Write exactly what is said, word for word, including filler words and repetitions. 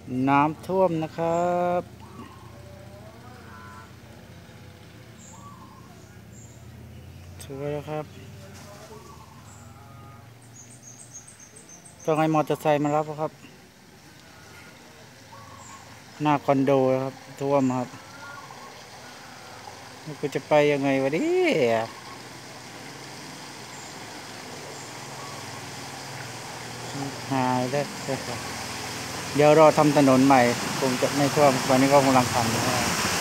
น้ำท่วมนะครับสวยแล้วครับต้องให้มอเตอร์ไซค์มารับครับหน้าคอนโดครับท่วมครับกูจะไปยังไงวะดิหายแล้วเดี๋ยวรอทำถนนใหม่คงจะไม่ท่วมตอนนี้ก็กำลังทำ